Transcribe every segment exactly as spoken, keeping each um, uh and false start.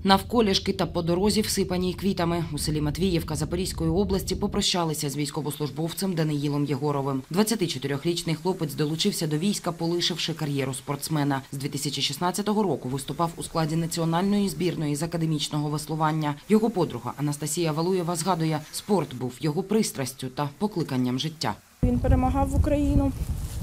Навколішки та по дорозі, всипаній квітами. У селі Матвіївка Запорізької області попрощалися з військовослужбовцем Даниїлом Єгоровим. двадцятичотирирічний хлопець долучився до війська, полишивши кар'єру спортсмена. З дві тисячі шістнадцятого року виступав у складі національної збірної з академічного веслування. Його подруга Анастасія Валуєва згадує, спорт був його пристрастю та покликанням життя. Він перемагав в Україну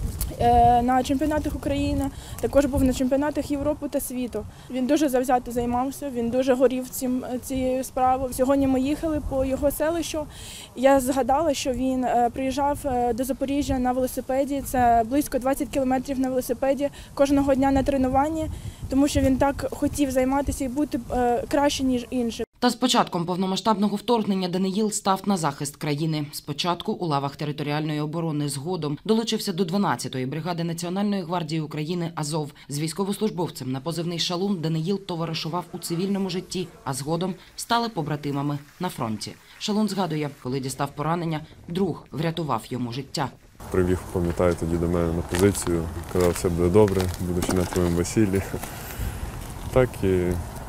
на чемпіонатах України, також був на чемпіонатах Європи та світу. Він дуже завзято займався, він дуже горів цим, цією справою. Сьогодні ми їхали по його селищу. Я згадала, що він приїжджав до Запоріжжя на велосипеді. Це близько двадцять кілометрів на велосипеді кожного дня на тренуванні, тому що він так хотів займатися і бути краще, ніж інші. Та з початком повномасштабного вторгнення Даниїл став на захист країни. Спочатку у лавах територіальної оборони, згодом долучився до дванадцятої бригади Національної гвардії України «Азов». З військовослужбовцем на позивний «Шалун» Даниїл товаришував у цивільному житті, а згодом стали побратимами на фронті. Шалун згадує, коли дістав поранення, друг врятував йому життя. Привів, пам'ятаю, тоді до мене на позицію, казав, все буде добре, будучи на твоєму весіллі. Так і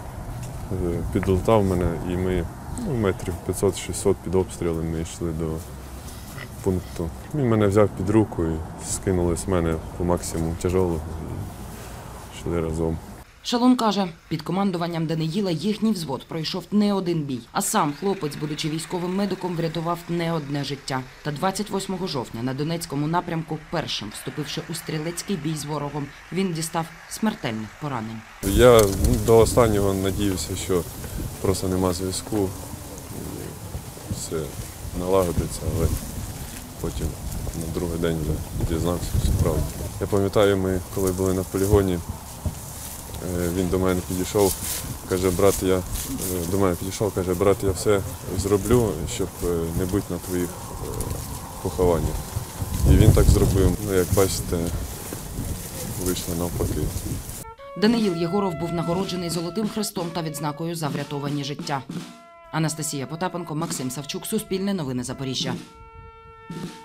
підлутав мене, і ми ну, метрів п'ятсот-шістсот під обстрілом ми йшли до пункту. Він мене взяв під руку і скинули з мене по максимуму тяжелого і йшли разом. Шалун каже, під командуванням Даниїла їхній взвод пройшов не один бій, а сам хлопець, будучи військовим медиком, врятував не одне життя. Та двадцять восьмого жовтня на Донецькому напрямку, першим вступивши у стрілецький бій з ворогом, він дістав смертельних поранень. Я до останнього надіявся, що просто нема зв'язку, все налагодиться, але потім на другий день вже дізнався всю правду. Я пам'ятаю, ми коли були на полігоні, він до мене підійшов, каже, брат, я до мене підійшов, каже, брат, я все зроблю, щоб не бути на твоїх похованнях. І він так зробив. Ну, як бачите, вийшло навпаки. Даниїл Єгоров був нагороджений Золотим Хрестом та відзнакою за врятовані життя. Анастасія Потапенко, Максим Савчук, Суспільне новини Запоріжжя.